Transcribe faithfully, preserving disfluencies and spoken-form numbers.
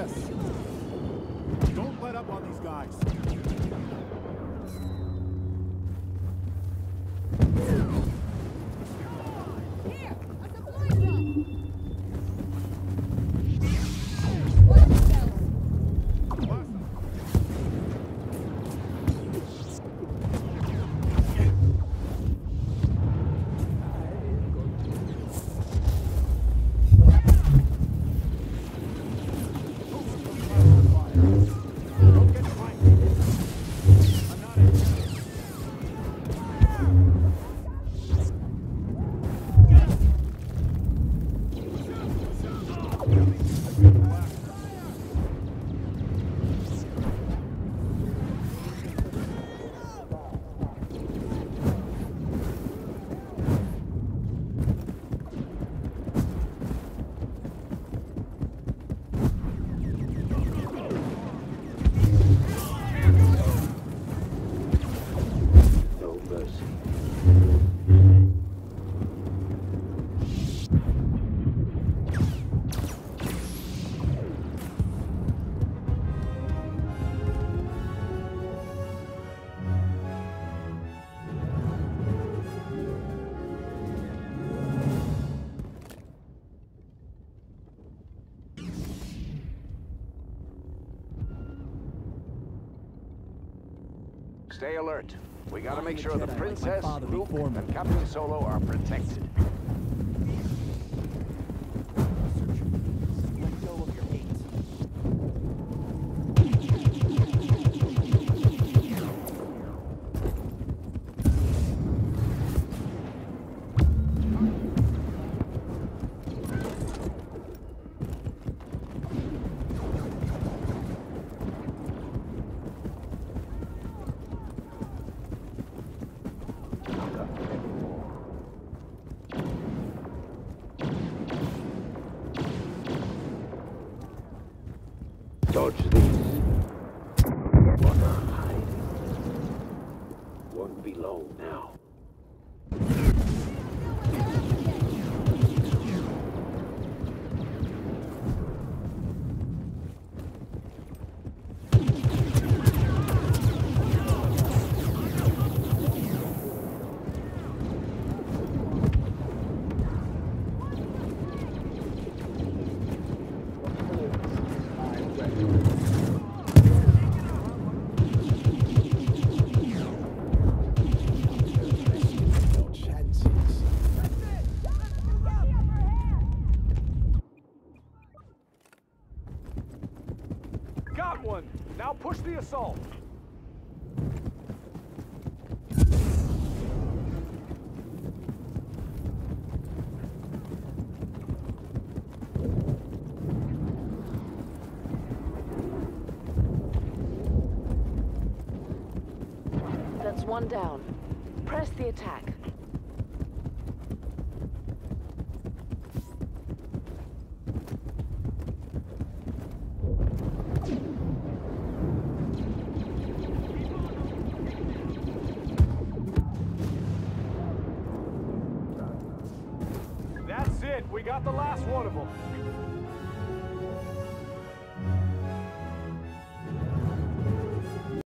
this. Don't let up on these guys. Here, a supply drop. Stay alert. We gotta make sure the Jedi, Princess, like my father Luke, before me. and Captain Solo are protected. Let go of your hate. Dodge these. What a hide. Won't be long now. Got one! Now push the assault! That's one down. Press the attack. That's it! We got the last one of them!